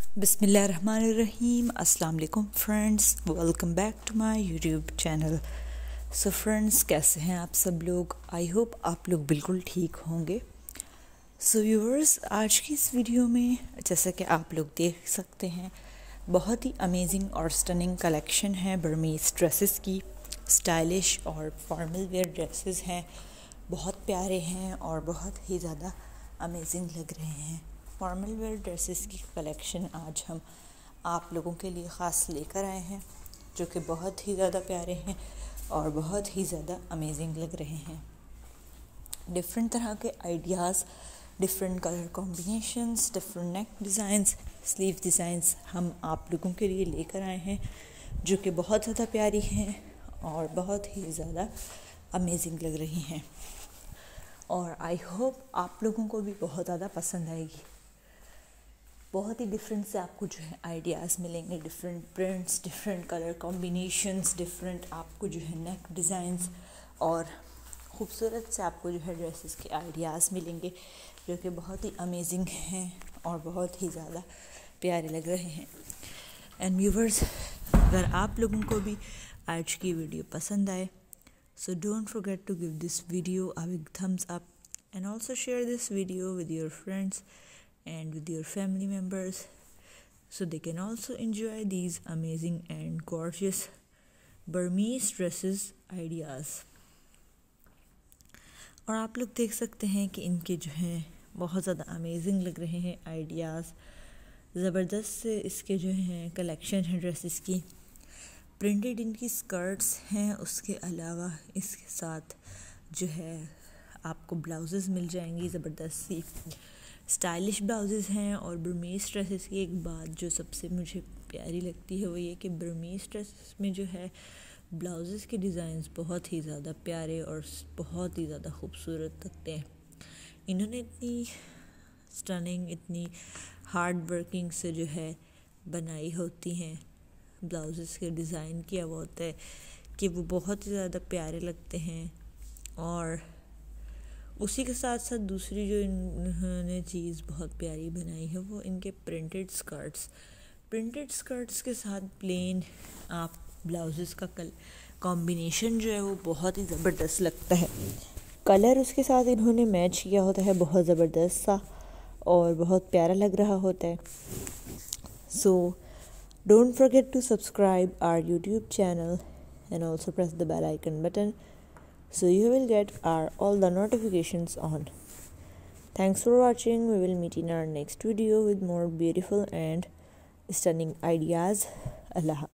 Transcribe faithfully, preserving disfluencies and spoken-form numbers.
बिस्मिल्लाहिर्रहमानिर्रहीम। अस्सलाम वालेकुम friends, welcome back to my YouTube channel. So friends, कैसे हैं आप सब लोग? आई होप आप लोग बिल्कुल ठीक होंगे। सो व्यूअर्स, आज की इस वीडियो में जैसा कि आप लोग देख सकते हैं, बहुत ही अमेजिंग और स्टनिंग कलेक्शन है बर्मीज़ ड्रेसेस की। स्टाइलिश और फॉर्मल वेयर ड्रेसेस हैं, बहुत प्यारे हैं और बहुत ही ज़्यादा अमेजिंग लग रहे हैं। फॉर्मल वेयर ड्रेसेस की कलेक्शन आज हम आप लोगों के लिए ख़ास लेकर आए हैं, जो कि बहुत ही ज़्यादा प्यारे हैं और बहुत ही ज़्यादा अमेजिंग लग रहे हैं। डिफरेंट तरह के ideas, different colour combinations, different neck designs, sleeve designs हम आप लोगों के लिए लेकर आए हैं, जो कि बहुत ज़्यादा प्यारी हैं और बहुत ही ज़्यादा अमेजिंग लग रही हैं। और आई होप आप लोगों को भी बहुत ज़्यादा पसंद आएगी। बहुत ही डिफरेंट से आपको जो है आइडियाज़ मिलेंगे, different prints, different colour combinations, different आपको जो है नेक डिज़ाइंस और ख़ूबसूरत से आपको जो है ड्रेसेस के आइडियाज़ मिलेंगे, जो कि बहुत ही अमेजिंग हैं और बहुत ही ज़्यादा प्यारे लग रहे हैं। एंड व्यूअर्स, अगर आप लोगों को भी आज की वीडियो पसंद आए, so don't forget to give this video a big thumbs up and also share this video with your friends and with your family members, so they can also enjoy these amazing and gorgeous Burmese dresses ideas. और आप लोग देख सकते हैं कि इनके जो हैं बहुत ज़्यादा अमेजिंग लग रहे हैं आइडियाज़। ज़बरदस्त से इसके जो हैं कलेक्शन है ड्रेसेस की। प्रिंटेड इनकी स्कर्ट्स हैं, उसके अलावा इसके साथ जो है आपको ब्लाउजेस मिल जाएंगी ज़बरदस्त सी स्टाइलिश ब्लाउजेस हैं। और बर्मीज़ ड्रेसेस की एक बात जो सबसे मुझे प्यारी लगती है वो ये कि बर्मीज़ ड्रेसेस में जो है ब्लाउजेस के डिज़ाइंस बहुत ही ज़्यादा प्यारे और बहुत ही ज़्यादा खूबसूरत लगते हैं। इन्होंने इतनी स्टनिंग, इतनी हार्ड वर्किंग से जो है बनाई होती हैं ब्लाउजेस के डिज़ाइन किया हुआ होता है कि वो बहुत ही ज़्यादा प्यारे लगते हैं। और उसी के साथ साथ दूसरी जो इन्होंने चीज़ बहुत प्यारी बनाई है वो इनके प्रिंटेड स्कर्ट्स। प्रिंटेड स्कर्ट्स के साथ प्लेन आप ब्लाउजेस का कल कॉम्बिनेशन जो है वो बहुत ही ज़बरदस्त लगता है। कलर उसके साथ इन्होंने मैच किया होता है बहुत ज़बरदस्त सा और बहुत प्यारा लग रहा होता है। सो don't forget to subscribe our YouTube channel and also press the bell icon button so you will get our all the notifications on. Thanks for watching. We will meet in our next video with more beautiful and stunning ideas. Allah.